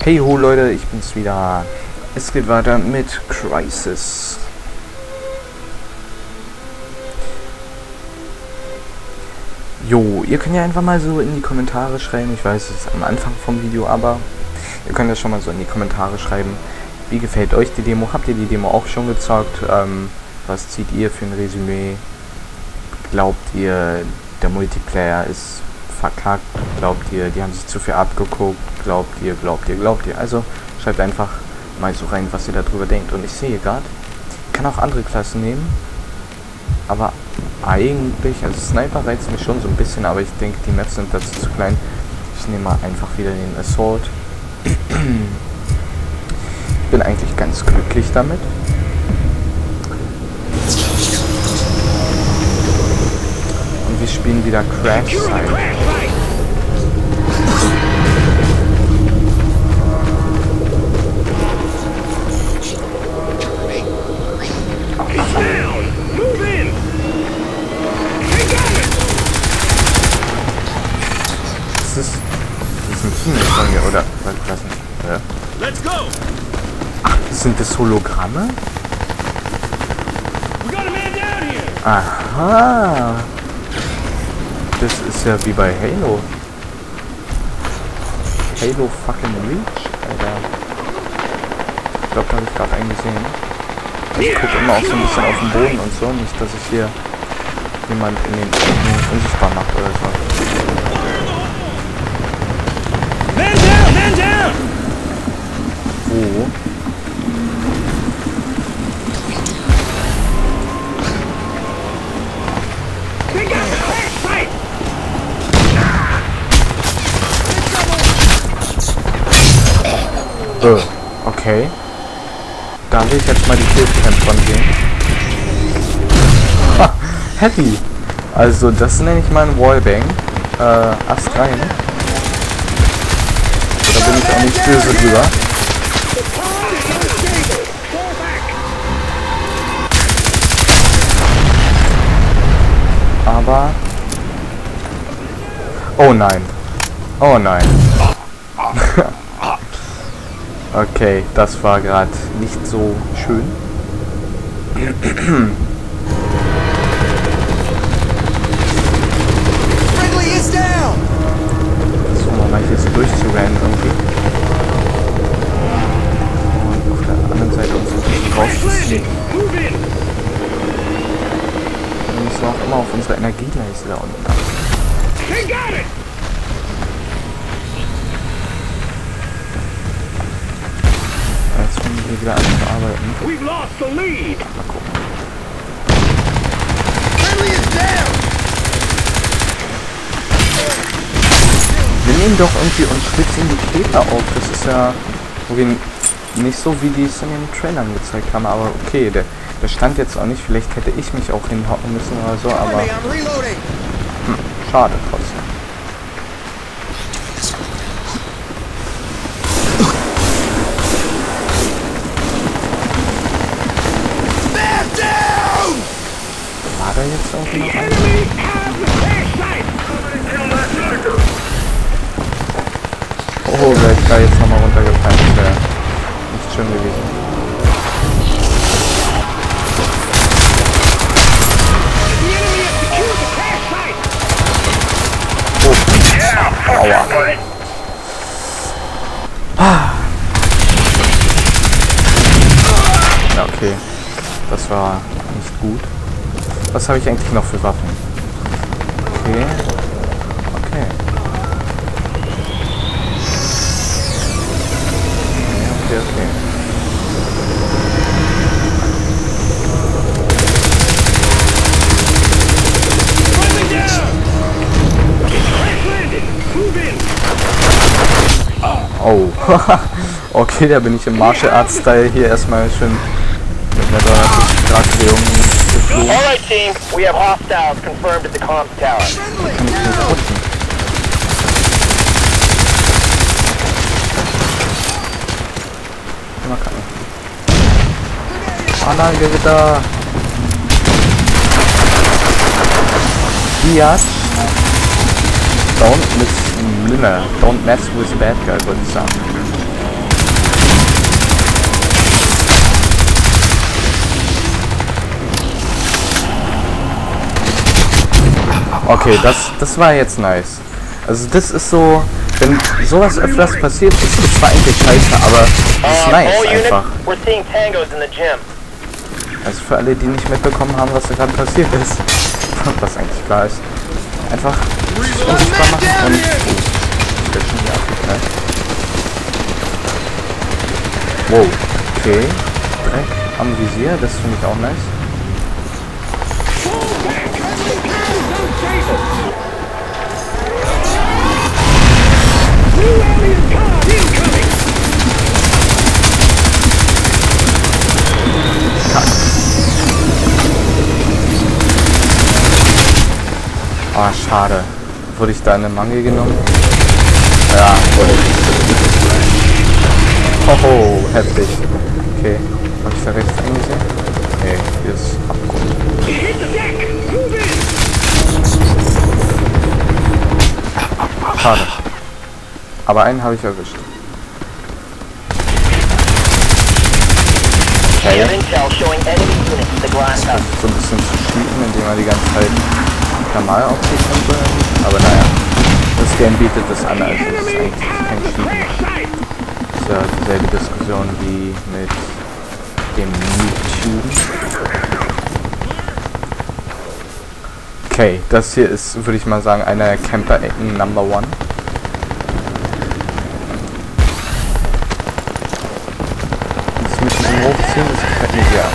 Hey ho Leute, ich bin's wieder. Es geht weiter mit Crysis. Jo, ihr könnt ja einfach mal so in die Kommentare schreiben. Ich weiß, es ist am Anfang vom Video, aber ihr könnt ja schon mal so in die Kommentare schreiben. Wie gefällt euch die Demo? Habt ihr die Demo auch schon gezockt? Was zieht ihr für ein Resümee? Glaubt ihr, der Multiplayer ist verkackt? Glaubt ihr, die haben sich zu viel abgeguckt? Glaubt ihr? Also schreibt einfach mal so rein, was ihr darüber denkt. Und ich sehe gerade, ich kann auch andere Klassen nehmen. Aber eigentlich, also Sniper reizt mich schon so ein bisschen, aber ich denke, die Maps sind dazu zu klein. Ich nehme mal einfach wieder den Assault. Ich bin eigentlich ganz glücklich damit. Und wir spielen wieder Crash Site. Das ist ein Teammate von mir, oder? Let's go! Ach, sind das Hologramme? Aha! Das ist ja wie bei Halo. Halo fucking Reach, Alter. Ich glaube, da habe ich gerade einen gesehen. Ich gucke immer auch so ein bisschen auf den Boden und so, nicht, dass ich hier jemand in den unsichtbar macht oder so. Man down! Man down! Wo? Okay. Da will ich jetzt mal die Killcam von sehen. Ha, heavy. Also das nenne ich mal ein Wallbang. Ast rein. Da bin ich auch nicht böse drüber. Aber... Oh nein. Oh nein. Okay, das war gerade nicht so schön. Versuchen wir mal hier so durchzurennen irgendwie. Und auf der anderen Seite uns ein bisschen rauszuziehen. Wir müssen auch immer auf unsere Energieleiste da unten achten. Jetzt fangen wir wieder an zu arbeiten. Mal gucken. Wir nehmen doch irgendwie und schlitzen die Käfer auf. Das ist ja irgendwie nicht so, wie die es in den Trailern gezeigt haben. Aber okay, der stand jetzt auch nicht. Vielleicht hätte ich mich auch hinhocken müssen oder so, aber schade trotzdem. War da jetzt irgendwie noch einer? Oh, wäre ich da jetzt nochmal runtergefallen, das wäre nicht schön gewesen. Oh, aua. Ja, okay. Das war nicht gut. Was habe ich eigentlich noch für Waffen? Okay. Okay. Okay, okay. Oh. Okay, da bin ich im Martial Arts Style hier erstmal schön mit einer 360-Grad-Drehung geflogen. Alright team, we have hostiles confirmed at the comms tower. Kann ich nicht rutschen. Mal gucken. Ah nein, Gewitter! Diaz. Don't mess with bad guy, würde ich sagen. Okay, das war jetzt nice. Also das ist so, wenn sowas öfters passiert, ist es zwar eigentlich scheiße, aber es ist nice All units, einfach. we're seeing tangos in the gym. Also für alle, die nicht mitbekommen haben, was da gerade passiert ist, was eigentlich klar ist, einfach unsichtbar machen und ich werde schon hier abgeknallt. Wow, okay, Dreck am Visier, das finde ich auch nice. Ah, schade. Wurde ich da in den Mangel genommen? Ja, wurde ich. Hoho, heftig. Okay, habe ich da rechts eingesehen? Nee, hier ist Abgrund. Schade. Aber einen habe ich erwischt. Okay. So ein bisschen zu cheaten, indem er die ganze Zeit normal aussieht und so. Aber naja, das Game bietet das an, also es ist eigentlich kein Cheaten. Das ist ja dieselbe Diskussion wie mit dem YouTube. Okay, das hier ist, würde ich mal sagen, einer der Camper-Ecken Number 1. Das mit diesem Hochziehen, das gefällt mir sehr.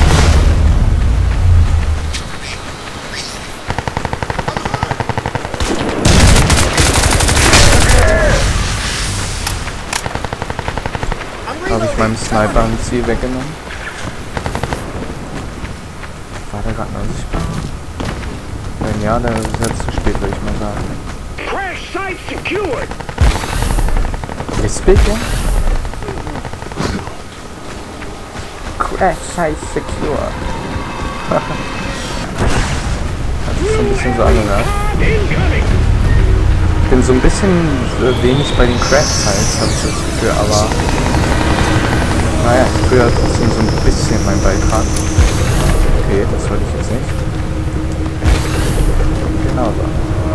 Habe ich meinem Sniper ein Ziel weggenommen? War der gerade noch sichtbar? Wenn ja, dann ist es jetzt zu spät, würde ich mal sagen. Crash site secured. Is speaking? Crash site secure. Das ist so ein bisschen so angehört. Incoming. Ich bin so ein bisschen wenig bei den Crash-Sites, habe ich das Gefühl, aber naja, ich tue ja trotzdem so ein bisschen mein Beitrag. Okay, das wollte ich jetzt nicht. Genau so.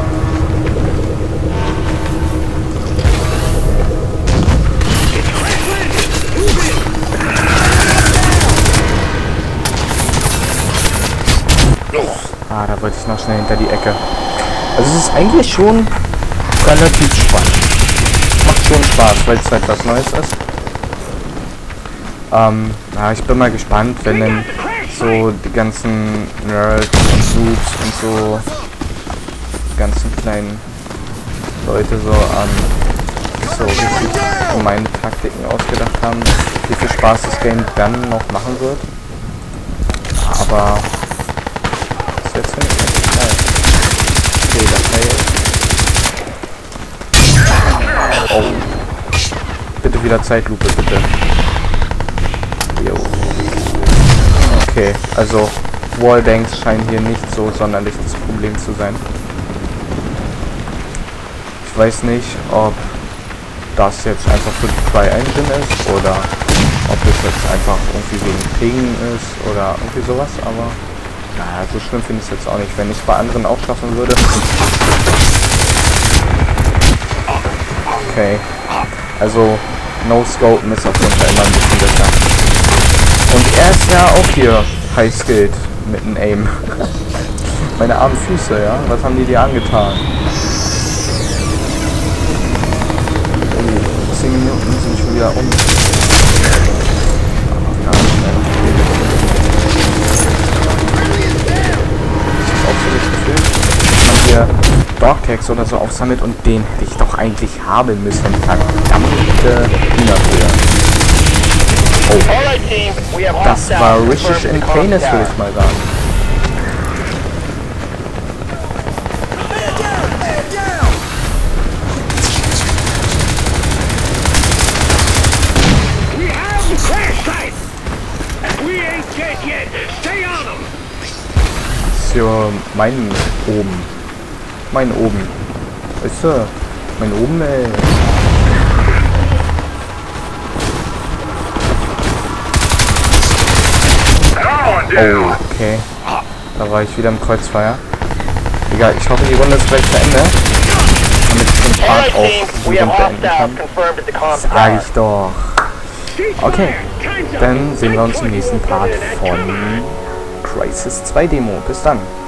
Ah, da wollte ich noch schnell hinter die Ecke. Also es ist eigentlich schon relativ spannend. Macht schon Spaß, weil es halt was Neues ist. Ja, ich bin mal gespannt, wenn dann so die ganzen Nerds und Noobs und so die ganzen kleinen Leute so so richtig gemeine Taktiken ausgedacht haben, wie viel Spaß das Game dann noch machen wird. Aber das jetzt finde ich echt geil. Okay, das war jetzt. Oh. Bitte wieder Zeitlupe, bitte. Jo. Okay, also Wallbangs scheinen hier nicht so sonderlich das Problem zu sein. Ich weiß nicht, ob das jetzt einfach für die Cry-Engine ist oder ob das jetzt einfach irgendwie wegen Ping ist oder irgendwie sowas, aber naja, so schlimm finde ich es jetzt auch nicht, wenn ich es bei anderen auch schaffen würde. Okay, also No-Scopen ist auf jeden Fall immer ein bisschen besser. Und er ist ja auch hier high-skilled mit einem Aim. Meine armen Füße, ja? Was haben die dir angetan? Oh, 10 Minuten sind schon wieder um. Auch so das Gefühl, dass man hier Dogtags oder so aufsammelt und den hätte ich doch eigentlich haben müssen. Verdammte Hühnerbrüder. Oh, das war richtig in Canis, würde ich mal sagen. Das ist ja mein oben. Mein oben. Weißt du? Mein oben, ey. Oh, okay. Da war ich wieder im Kreuzfeuer. Egal, ich hoffe, die Runde ist gleich zu Ende. Damit ich den Part Alright, auch team. We have beenden hostiles kann. confirmed at the comms Sag tower. ich doch. Okay, dann sehen wir uns im nächsten Part von Crysis 2 Demo. Bis dann.